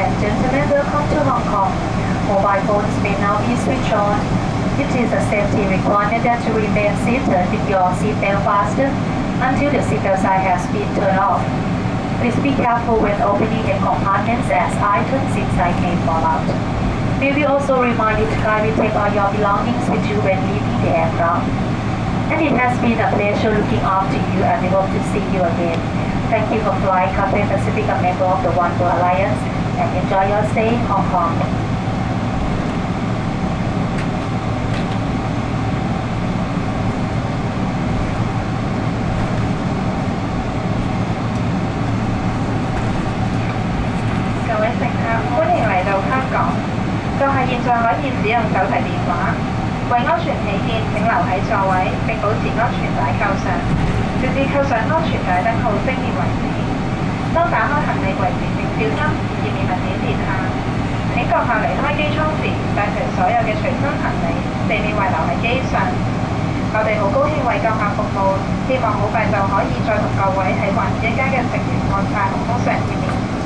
and gentlemen, welcome to Hong Kong. Mobile phones may now be switched on. It is a safety requirement that you remain seated with your seatbelt fastened until the seatbelt sign has been turned off. Please be careful when opening the compartments as items inside may fall out. May we also remind you to kindly take all your belongings with you when leaving the aircraft. And it has been a pleasure looking after you, and we hope to see you again. Thank you for flying Cathay Pacific, a member of the One World Alliance, and enjoy your stay in Hong Kong. 各位乘客，歡迎嚟到香港。閣下現在可以使用手提電話。為安全起見，請留喺座位並保持安全帶扣上，直至扣上安全帶燈號熄滅為止。當打開行李櫃時，請小心，以免物件跌下。請閣下離開機艙時帶齊所有嘅隨身行李，避免遺留喺機上。我哋好高興為閣下服務，希望好快就可以再同各位喺環之一家嘅成員安排航空上見面。